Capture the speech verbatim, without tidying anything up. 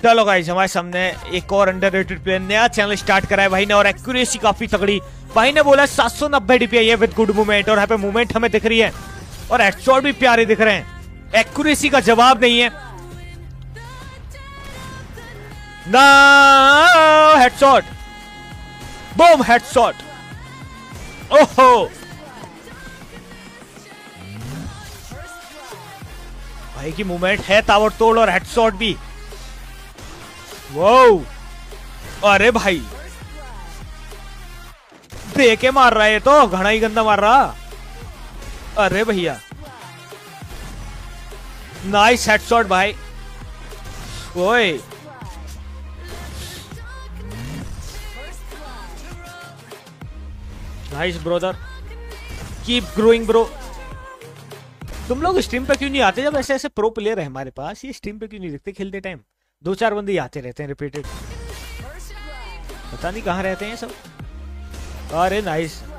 चलो गाइस, हमारे सामने एक और अंडररेटेड प्लेयर नया चैनल स्टार्ट करा है भाई ने, और एक्यूरेसी काफी तगड़ी। भाई ने बोला सात सौ नब्बे डीपीआई है विद गुड मूवमेंट, और यहाँ पे मूवमेंट हमें दिख रही है और हेडशॉट भी प्यारे दिख रहे हैं। एक्यूरेसी का जवाब नहीं है ना। Headshot, boom, headshot. ओहो भाई की मूवमेंट है ताबड़तोड़, और हेडशॉट भी। वो अरे भाई दे के मार रहा है, तो घना ही गंदा मार रहा। अरे भैया नाइस हेडशॉट भाई। ओए nice brother, keep growing bro. तुम लोग स्ट्रीम पे क्यों नहीं आते जब ऐसे ऐसे प्रो प्लेयर है हमारे पास? ये स्ट्रीम पे क्यों नहीं दिखते खेलते टाइम? दो चार बंदे आते रहते हैं रिपीटेड, पता नहीं कहाँ रहते हैं सब। अरे नाइस।